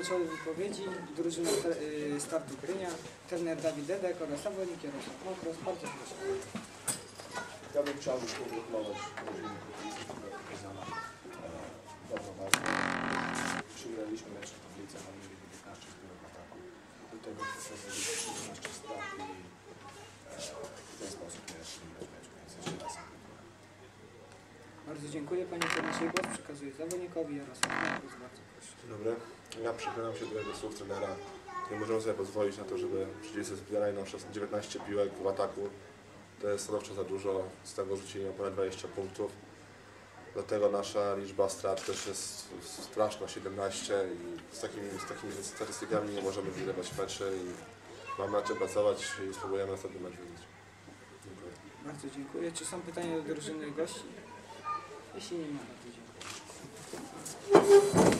meczowe wypowiedzi drużyny Startu Grynia, trener Dawid Dedek oraz zawodnik Jarosław Mokros. Bardzo proszę. Ja bym chciał pogratulować drużynie pokazana dobrą walkę. Przegraliśmy mecz w tablicy, mamy mieli 19 zbiorów ataku. Do tego przeprowadziliśmy 11 strat i w ten sposób nie wygrać meczu, więc jeszcze raz. Bardzo dziękuję. Panie trenerze, głos przekazuję zawodnikowi Jarosław Mokros. Bardzo proszę. Dzień dobry. Ja przychylam się do słów trenera. Nie możemy sobie pozwolić na to, żeby przeciwnicy zbierali nam 19 piłek w ataku. To jest stanowczo za dużo, z tego rzucili nam ponad 20 punktów. Dlatego nasza liczba strat też jest straszna, 17 i z takimi statystykami nie możemy wygrywać meczy i mamy na czym pracować i spróbujemy następny mecz wygrać. Dziękuję. Bardzo dziękuję. Czy są pytania do drużyny gości? Jeśli nie ma, bardzo dziękuję.